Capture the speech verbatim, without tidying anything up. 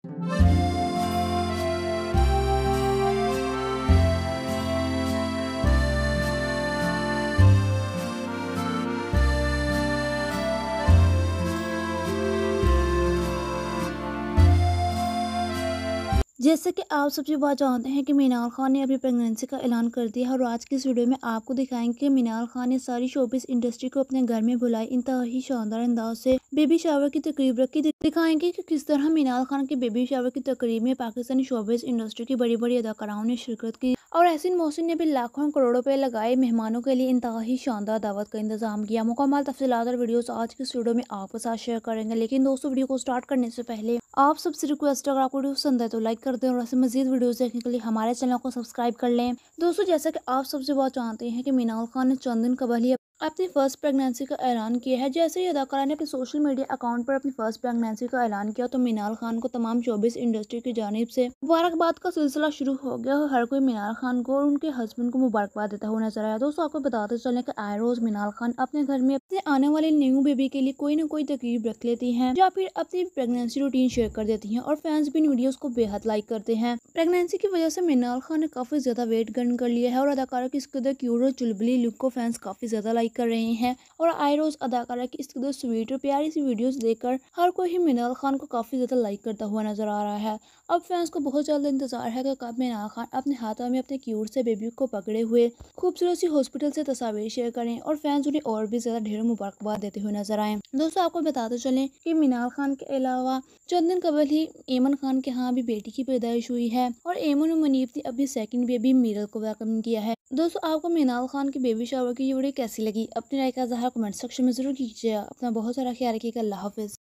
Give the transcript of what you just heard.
जैसे कि आप सबसे बात जानते हैं कि मिनाल खान ने अपनी प्रेगनेंसी का ऐलान कर दिया है और आज की इस वीडियो में आपको दिखाएंगे कि मिनाल खान ने सारी शोबिस इंडस्ट्री को अपने घर में बुलाई इंतहाई शानदार अंदाज से बेबी शावर की तकरीब रखी। दिखाएंगे कि किस तरह मिनाल खान के बेबी शावर की तकरीब में पाकिस्तानी शोबिस इंडस्ट्री की बड़ी बड़ी अदाकाराओं ने शिरकत की और एहसिन मोहसिन ने भी लाखों करोड़ों रुपए लगाए मेहमानों के लिए इंतहाई शानदार दावत का इंतजाम किया। मुकम्मल तफसीलात और वीडियोस आज की इस वीडियो में आपके साथ शेयर करेंगे, लेकिन दोस्तों वीडियो को स्टार्ट करने से पहले आप सबसे रिक्वेस्ट, अगर आपको वीडियो पसंद है तो लाइक कर दें और ऐसे मजीद वीडियोस देखने के लिए हमारे चैनल को सब्सक्राइब कर लें। दोस्तों जैसा कि आप सबसे बहुत जानते हैं कि मिनाल खान ने चंद दिन कबल ही अपनी फर्स्ट प्रेगनेंसी का ऐलान किया है। जैसे ही अदाकारा ने अपने सोशल मीडिया अकाउंट पर अपनी फर्स्ट प्रेगनेंसी का ऐलान किया तो मिनाल खान को तमाम शोबिस इंडस्ट्री की जानिब से मुबारकबाद का सिलसिला शुरू हो गया और हर कोई मिनाल खान को और उनके हस्बैंड को मुबारकबाद देता हुआ नजर आया। दोस्तों आपको बताते चलें कि आए रोज मिनाल खान अपने घर में अपने आने वाले न्यू बेबी के लिए कोई न कोई तकरीब रख लेती हैं या फिर अपनी प्रेगनेंसी रूटीन शेयर कर देती हैं और फैंस भी इन वीडियोस को बेहद लाइक करते हैं। प्रेगनेंसी की वजह से मिनाल खान ने काफी ज्यादा वेट गेन कर लिया है और अदाकारा की इस कदर क्यूट और चुलबुली लुक को फैंस काफी ज्यादा लाइक कर रहे हैं और आए रोज अदाकारा की इस कदर स्वीट और प्यारी सी वीडियोस देखकर हर कोई ही मिनाल खान को काफी ज्यादा लाइक करता हुआ नजर आ रहा है। अब फैंस को बहुत जल्द इंतजार है कि कब मिनाल खान अपने हाथों में अपने क्यूट से बेबी को पकड़े हुए खूबसूरत सी हॉस्पिटल से तस्वीर शेयर करें और फैंस उन्हें और भी ज्यादा ढेरों मुबारकबाद देते हुए नजर आए। दोस्तों आपको बताते चलें कि मिनाल खान के अलावा चंद दिन कबल ही एमन खान के यहाँ भी बेटी की पैदाइश हुई है और एमन और मुनीब ने अभी सेकंड बेबी मीरल को वेलकम किया है। दोस्तों आपको मिनाल खान की बेबी शावर की ये वीडियो कैसी लगी? अपनी राय का इज़हार कमेंट सेक्शन में जरूर कीजिएगा। अपना बहुत सारा ख्याल रखिएगा। अल्लाह हाफिज।